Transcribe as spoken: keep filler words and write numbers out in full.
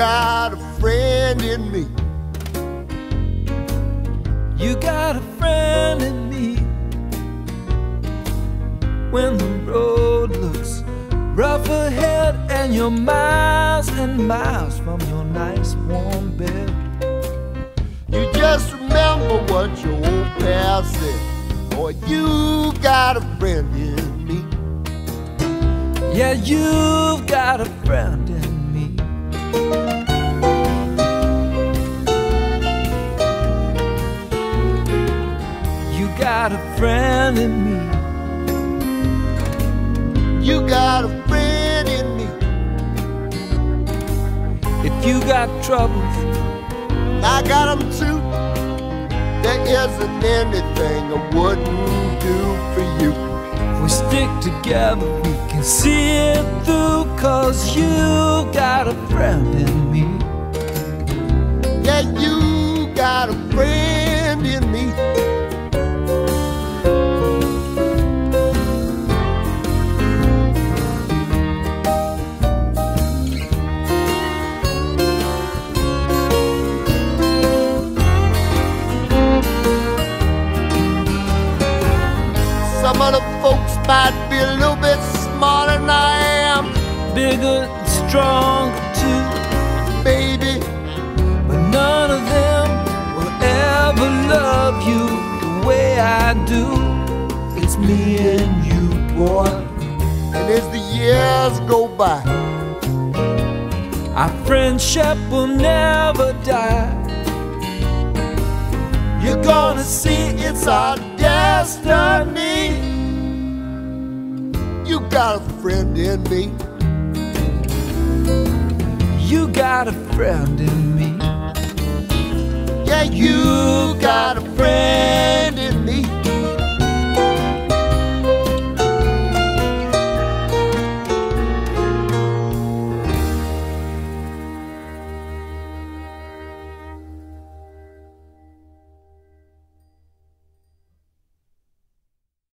got a friend in me. You got a friend in me. When the road looks rough ahead and you're miles and miles from your nice warm bed, you just remember what your old past said. Boy, you got a friend in me. Yeah, you've got a friend in me. You got a friend in me. You got a friend in me. If you got troubles, I got them too. There isn't anything I wouldn't do for you. if we stick together, we can see it through. 'Cause you got a friend in me. Yeah, you got a friend in me. Some other folks might be a little bit smarter than I am, Bigger and stronger too, baby. but none of them will ever love you the way I do. It's me and you, boy. And as the years go by, Our friendship will never die. you're gonna see it's our destiny. You got a friend in me. You got a friend in me. Yeah, you got a friend.